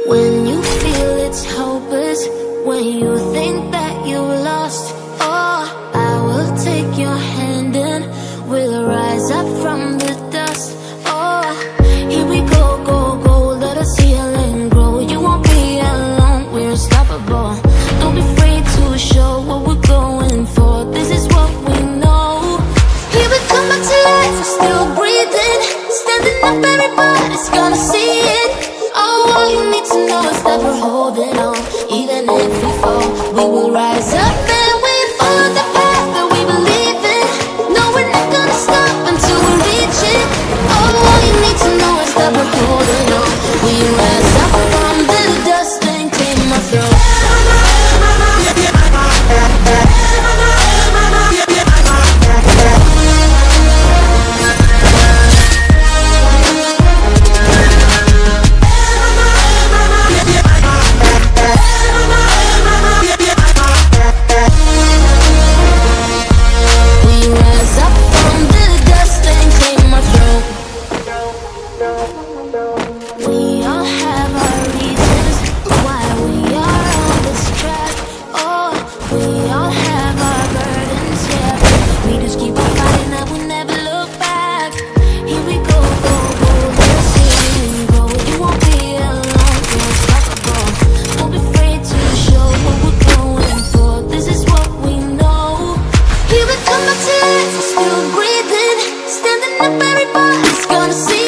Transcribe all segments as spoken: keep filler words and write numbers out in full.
When you feel it's hopeless, when you think that you lost, oh, I will take your hand and we'll rise up from the dust. Oh, here we go, go, go, let us heal and grow. You won't be alone, we're unstoppable. Don't be afraid to show what we're going for. This is what we know. Here we come back to life, we're still breathing. Standing up, everybody's gonna see it. Oh, all you need to know is that we're holding on. Even if we fall, we will rise up and we follow the path that we believe in. No, we're not gonna stop until we reach it. Oh, all you need to know is that we're holding on. We rise up from the dust and clean my throat.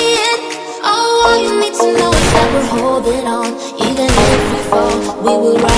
Holding on, even if we fall, we will rise.